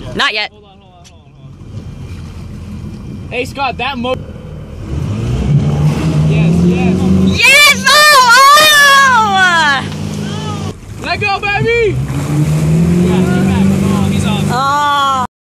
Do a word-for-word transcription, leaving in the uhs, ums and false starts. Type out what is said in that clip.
Not yet. Hold on, hold on, hold on, hold on. Hey Scott, that mo-